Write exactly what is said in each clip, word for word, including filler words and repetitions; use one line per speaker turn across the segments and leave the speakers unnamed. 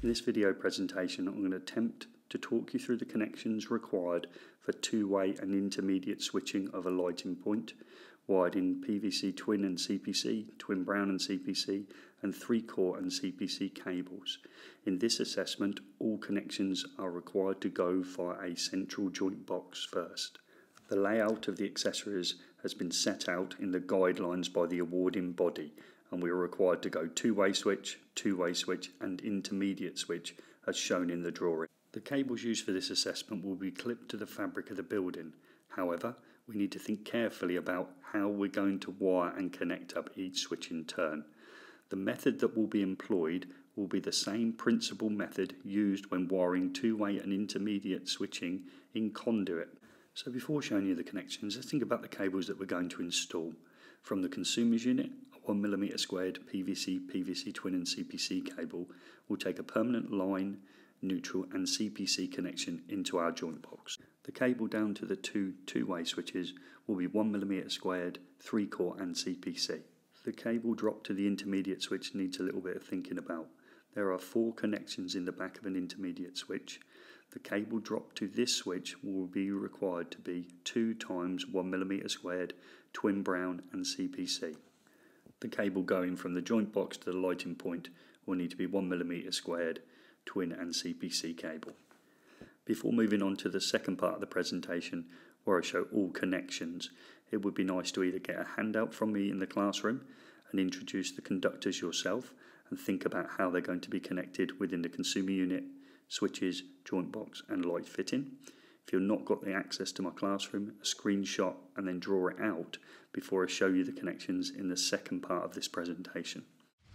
In this video presentation, I'm going to attempt to talk you through the connections required for two-way and intermediate switching of a lighting point, wired in P V C twin and C P C, twin brown and C P C, and three-core and C P C cables. In this assessment, all connections are required to go via a central joint box first. The layout of the accessories has been set out in the guidelines by the awarding body, and we are required to go two-way switch, two-way switch and intermediate switch as shown in the drawing. The cables used for this assessment will be clipped to the fabric of the building. However, we need to think carefully about how we're going to wire and connect up each switch in turn. The method that will be employed will be the same principal method used when wiring two-way and intermediate switching in conduit. So before showing you the connections, let's think about the cables that we're going to install. From the consumer's unit, a one millimeter squared P V C, P V C twin and C P C cable will take a permanent line, neutral and C P C connection into our joint box. The cable down to the two two-way switches will be one millimeter squared, three core and C P C. The cable drop to the intermediate switch needs a little bit of thinking about. There are four connections in the back of an intermediate switch. The cable drop to this switch will be required to be two times one millimeter squared, twin brown and C P C. The cable going from the joint box to the lighting point will need to be one millimeter squared, twin and C P C cable. Before moving on to the second part of the presentation, where I show all connections, it would be nice to either get a handout from me in the classroom and introduce the conductors yourself and think about how they're going to be connected within the consumer unit, switches, joint box and light fitting. If you've not got the access to my classroom, a screenshot and then draw it out before I show you the connections in the second part of this presentation.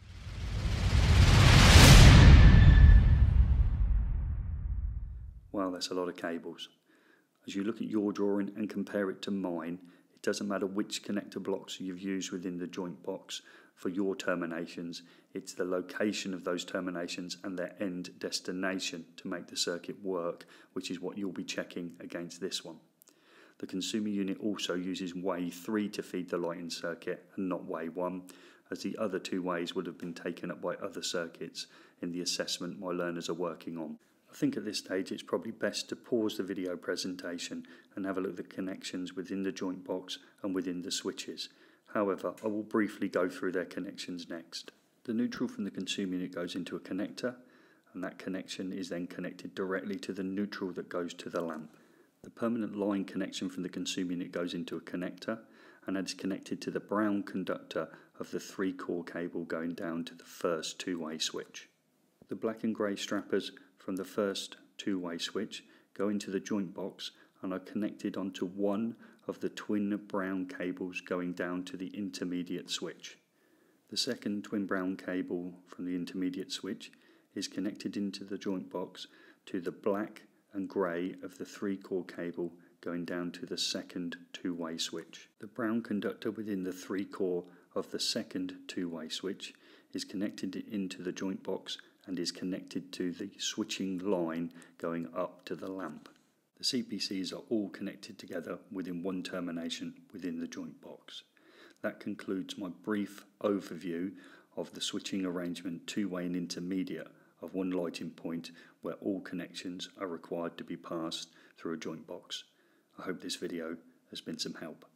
Wow, that's a lot of cables. As you look at your drawing and compare it to mine, it doesn't matter which connector blocks you've used within the joint box for your terminations, it's the location of those terminations and their end destination to make the circuit work, which is what you'll be checking against this one. The consumer unit also uses way three to feed the lighting circuit and not way one, as the other two ways would have been taken up by other circuits in the assessment my learners are working on. I think at this stage it's probably best to pause the video presentation and have a look at the connections within the joint box and within the switches. However, I will briefly go through their connections next. The neutral from the consumer unit goes into a connector, and that connection is then connected directly to the neutral that goes to the lamp. The permanent line connection from the consumer unit goes into a connector, and that is connected to the brown conductor of the three-core cable going down to the first two-way switch. The black and grey strappers from the first two-way switch go into the joint box and are connected onto one of the twin brown cables going down to the intermediate switch. The second twin brown cable from the intermediate switch is connected into the joint box to the black and grey of the three-core cable going down to the second two-way switch. The brown conductor within the three-core of the second two-way switch is connected into the joint box and is connected to the switching line going up to the lamp. The C P Cs are all connected together within one termination within the joint box. That concludes my brief overview of the switching arrangement two-way and intermediate of one lighting point where all connections are required to be passed through a joint box. I hope this video has been some help.